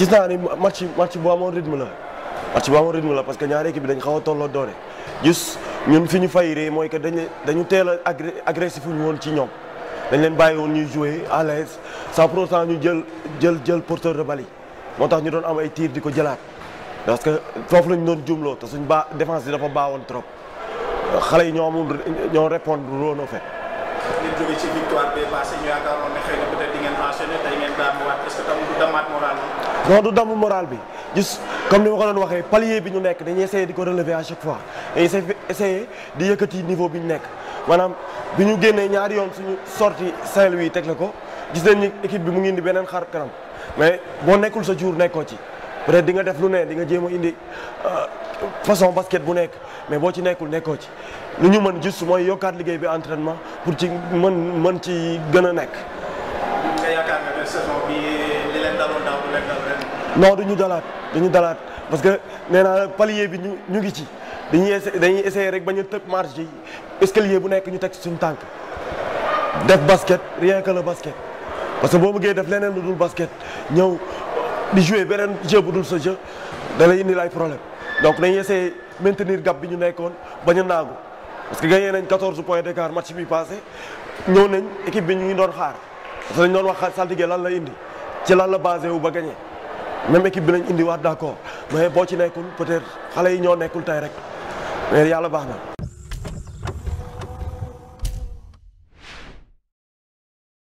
gis naa ni match bu amoon rythme la parce que ñaari équipe bi dañ xaw a tolloo doole gis ñun fi ñu fayiree mooy que dañu teel a agressif ñu woon ci ñoom dañ leen bàyyi woon ñuy jouer à l'aise sans pour autant ñu jël porteur de balle yi moo tax ñu doon am ay tir di ko jëlaat parce que foofu lañ doon jumloo te suñ défense bi dafa baawoon trop xale yi ñoo répondre woon au fait. ngeen jógee ci victoire bi passé ñu yaakaaroon ne xëy na peut-être di ngeen enchaîner tey ngeen daanuwaat est-ce que tam du damaat moral bi. non du damm moral bi gis comme ni ma ko doon waxee palier bi ñu nekk dañuy essayer di ko relever à chaque fois dañuy essayer di yëkkati niveau bi ñu nekk maanaam bi ñu génnee ñaari yoon suñu sorti Saint-Louis teg la ko gis nañ ni équipe bi mu ngi indi beneen xar kanam mais boo nekkul sa jour nekkoo ci peut-être di nga def lu ne di nga jéem a indi façon basket bu nekk mais boo ci nekkul nekkoo ci lu ñu mën juste mooy yokkaat liggéey bi entraînement pour ci mën ci gën a nekk. nga yaakaar nga ne saison bi li leen daloon daaw du leen dal ren. non duñu dalaat parce que nee naa palier bi ñu ngi ci dañuy essayer rek bañ a tëb marge yi escalier bu nekk ñu teg suñu tànk def basket rien que le basket parce que boo bëggee def leneen lu dul basket ñëw di jouer beneen jeu bu dul sa jeu da lay indil ay problème donc dañuy essayer maintenir gap bi ñu nekkoon bañ a naagu parce que gagné nañ 14 points d'écart match bi passé ñëw nañ équipe bi ñu ngi doon xaar parce que dañ doon wax saltige lan la indi ci lan la basé wu ba gagné même équipe bi lañ indi waat d'accord mais boo ci nekkul peut-être xale yi ñoo nekkul tey rek mais yàlla baax na.